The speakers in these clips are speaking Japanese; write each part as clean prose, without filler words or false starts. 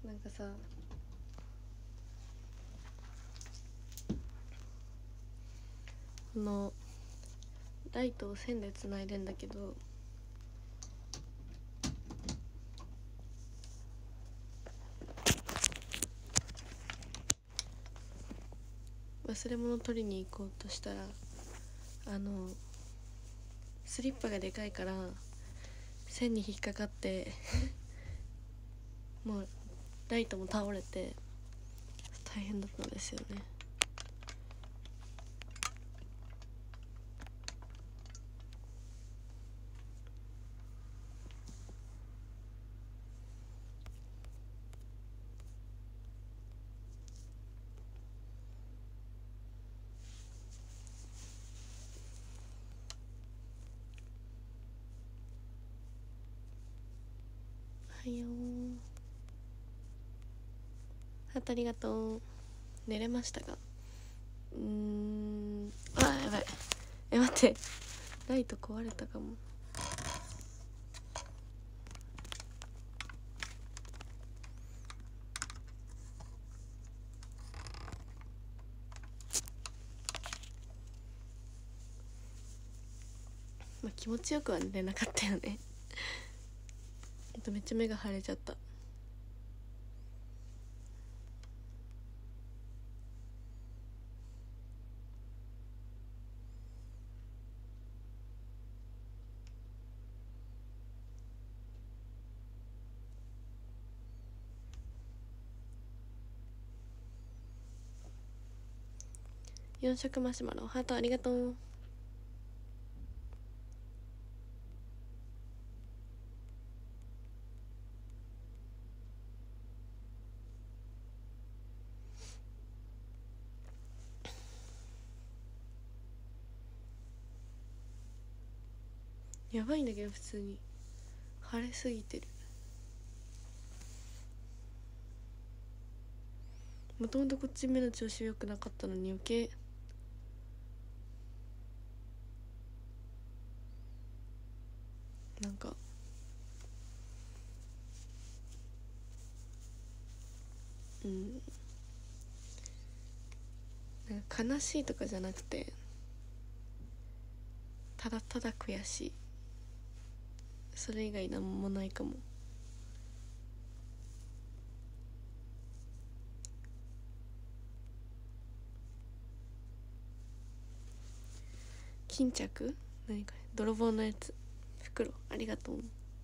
なんかさ、このライトを線でつないでんだけど、忘れ物取りに行こうとしたらスリッパがでかいから線に引っかかってもうライトも倒れて大変だったんですよね。はいよー、ハートありがとう。寝れましたか？やばい、待って、ライト壊れたかも。まあ気持ちよくは寝れなかったよねめっちゃ目が腫れちゃった。4色マシュマロハートありがとう。やばいんだけど普通に腫れすぎてる。もともとこっち目の調子良くなかったのに余計なんかなんか悲しいとかじゃなくてただただ悔しい、それ以外なんもないかも。巾着、何か泥棒のやつ、袋ありがとう。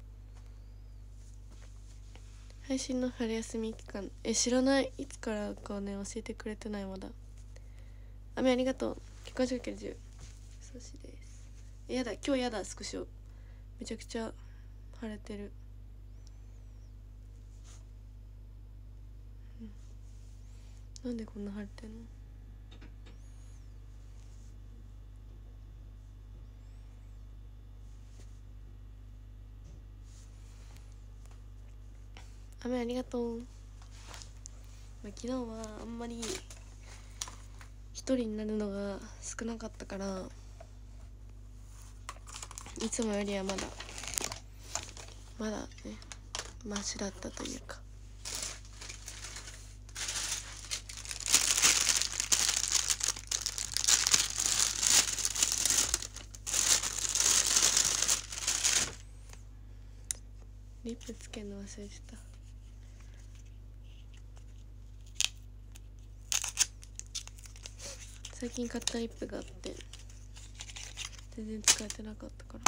配信の春休み期間知らない、いつからかね教えてくれてない。まだ雨ありがとう。結婚式10そうしです。やだ今日やだスクショめちゃくちゃ腫れてる。なんでこんな腫れてんの？雨ありがとう。昨日はあんまり一人になるのが少なかったからいつもよりはまだねマシだったというか。リップつけるの忘れてた。最近買ったリップがあって全然使えてなかったから。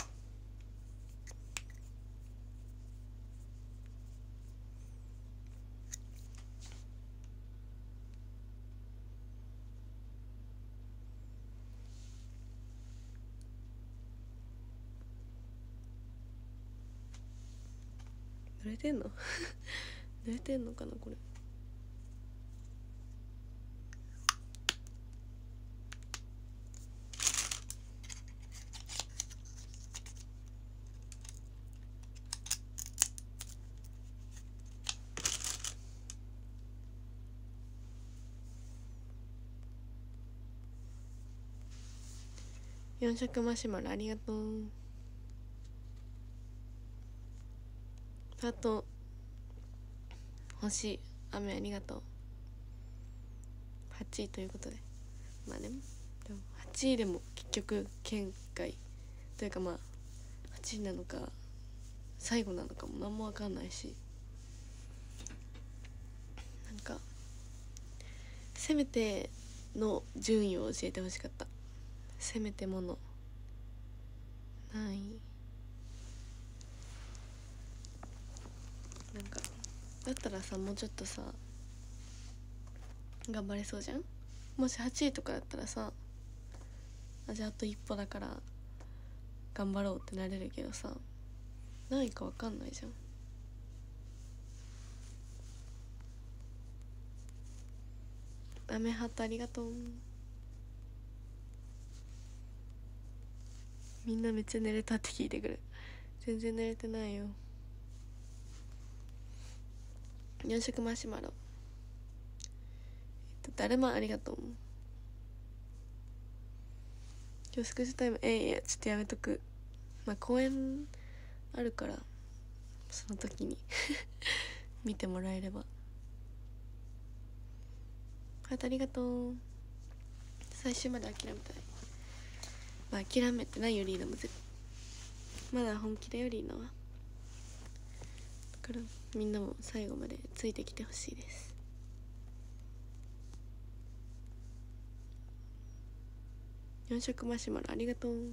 濡れてんの濡れてんのかなこれ。4色マシュマロありがとう。あと星雨ありがとう。8位ということで、まあね、でも8位でも結局県外というか、まあ8位なのか最後なのかも何も分かんないし、なんかせめての順位を教えてほしかった。せめてものない。なんかだったらさ、もうちょっとさ頑張れそうじゃん。もし8位とかだったらさ、じゃああと一歩だから頑張ろうってなれるけどさ、何位か分かんないじゃん。雨ハートありがとう。みんなめっちゃ寝れたって聞いてくる。全然寝れてないよ。4色マシュマロ、だるまありがとう。今日スクショタイム、いやちょっとやめとく。まあ公演あるからその時に見てもらえれば。ありがとう。最終まで諦めたい。まあ諦めてないよリーナもまだ本気だよリーナは。だからみんなも最後までついてきてほしいです。4色マシュマロありがとう。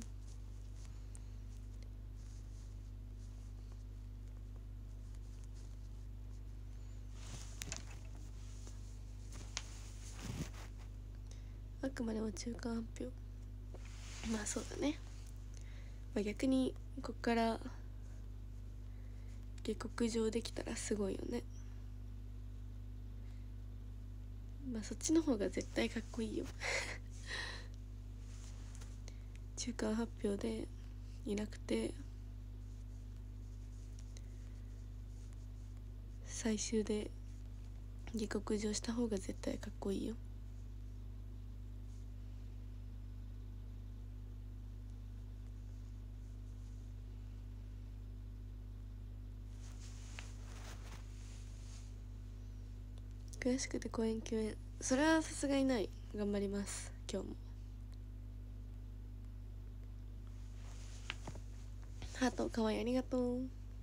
あくまでも中間発表。まあそうだね、まあ、逆にこっから下克上できたらすごいよね。まあそっちの方が絶対かっこいいよ中間発表でいなくて最終で下克上した方が絶対かっこいいよ。悔しくて公演休演、それはさすがにない。頑張ります今日も。ハートかわいいありがとう。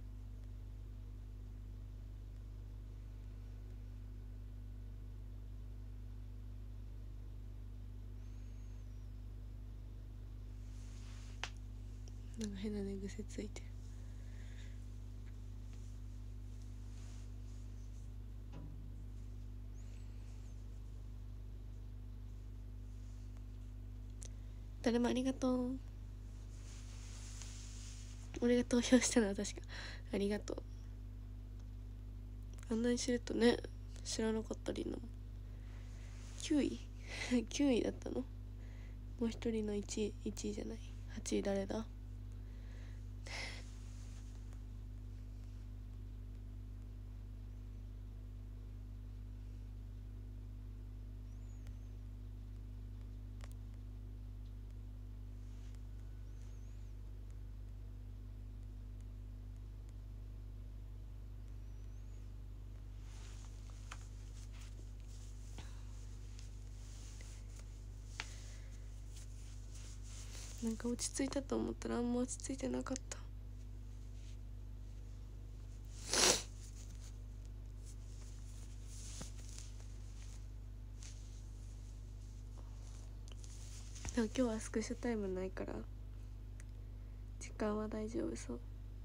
なんか変な寝癖ついてる。誰もありがとう。俺が投票したのは確かありがとう。あんなに知るとね、知らなかったりの9位9位だったの。もう一人の1位じゃない、8位誰だ。なんか落ち着いたと思ったらあんま落ち着いてなかった。でも今日はスクショタイムないから時間は大丈夫そう。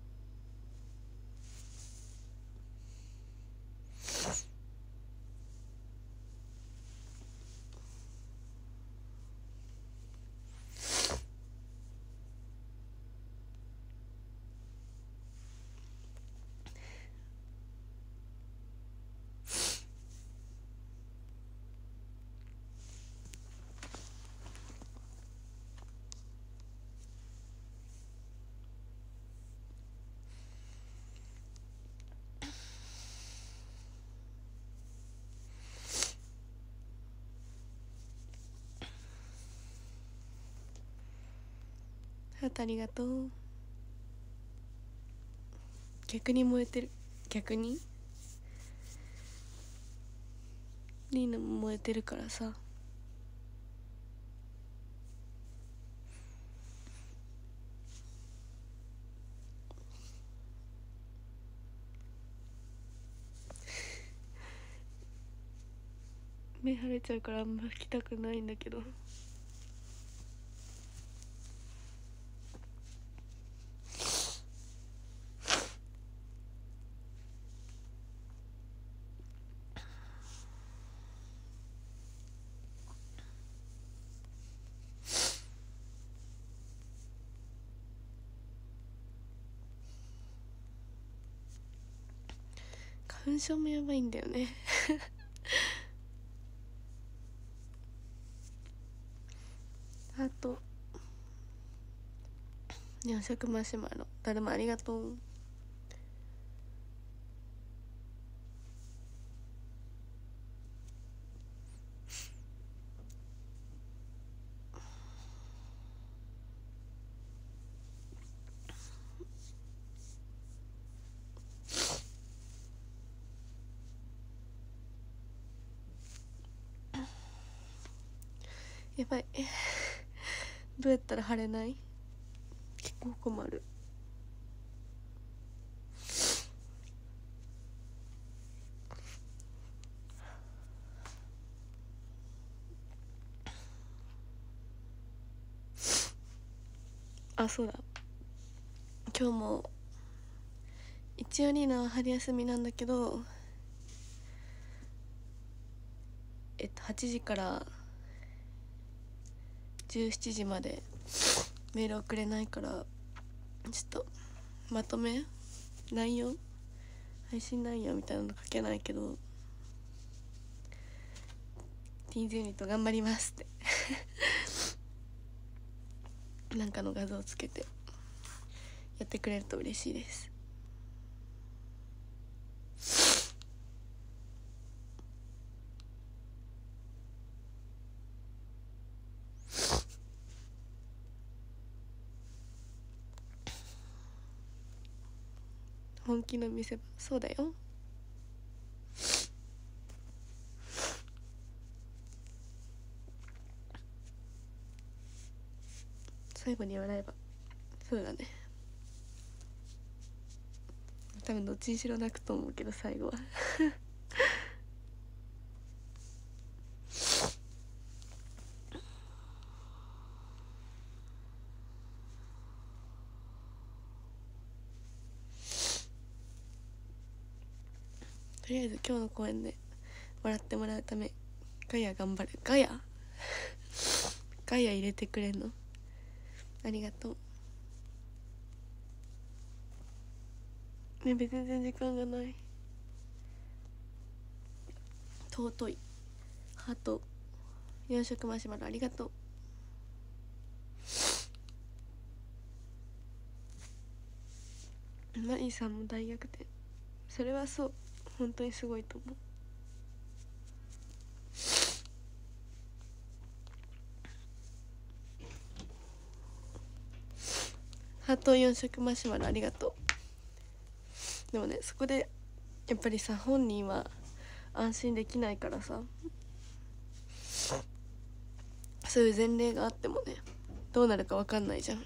ありがとう。逆に燃えてる。逆にリーナも燃えてるからさ。目腫れちゃうからあんま吹きたくないんだけど。花粉症もやばいんだよねあと4色マシュマロだるまありがとう。やばいどうやったら晴れない？結構困る。あ、そうだ、今日も一応リーナは春休みなんだけど、8時から17時までメール送れないから、ちょっとまとめ内容配信内容みたいなの書けないけどティーンズユニット頑張りますってなんかの画像をつけてやってくれると嬉しいです。本気の見せ場。そうだよ。最後に笑えば。そうだね、多分どっちにしろ泣くと思うけど最後はとりあえず今日の公演で笑ってもらうためガヤ頑張る。ガヤガヤ入れてくれんのありがとうね。別に全然時間がない。尊いハート4色マシュマロありがとう。マリーさんも大逆転。それはそう、本当にすごいと思う。ハート4色マシュマロありがとう。でもね、そこでやっぱりさ、本人は安心できないからさ、そういう前例があってもね、どうなるか分かんないじゃん。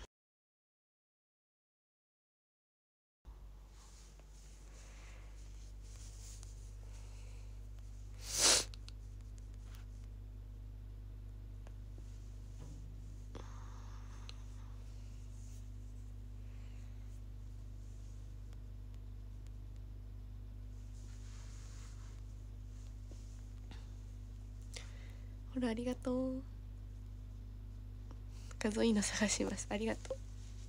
ほらありがとう。画像いいの探します。ありがとう。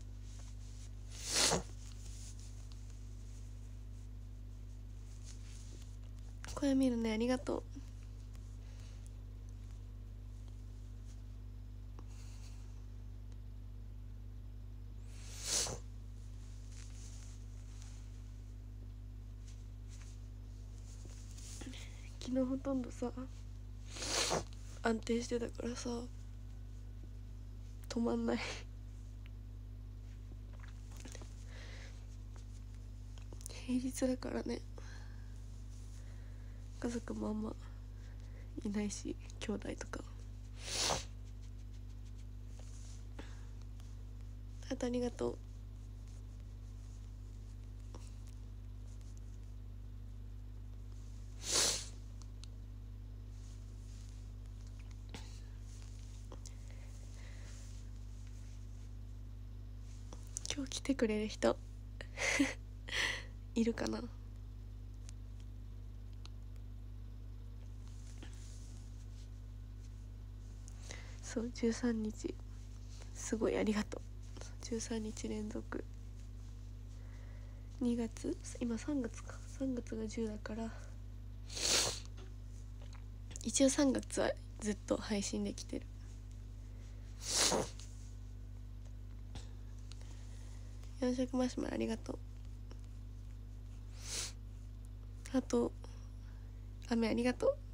声見るね、ありがとう。昨日ほとんどさ安定してたからさ止まんない平日だからね、家族もあんまいないし、兄弟とか。あとありがとう。今日来てくれる人いるかな。そう13日すごいありがとう。13日連続。2月今3月か、3月が10だから一応3月はずっと配信できてる。4色マシュマロありがとう。あと雨ありがとう。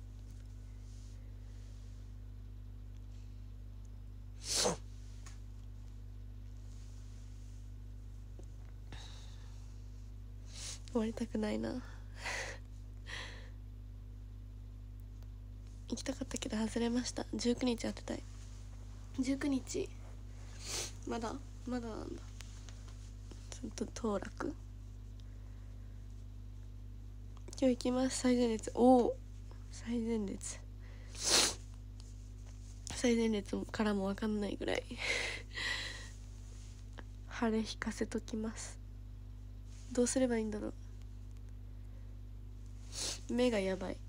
終わりたくないな行きたかったけど外れました。19日当てたい。19日まだなんだ。ちょっと当落。今日行きます。最前列。おお、最前列からも分かんないぐらい晴れ引かせときます。どうすればいいんだろう。目がやばい。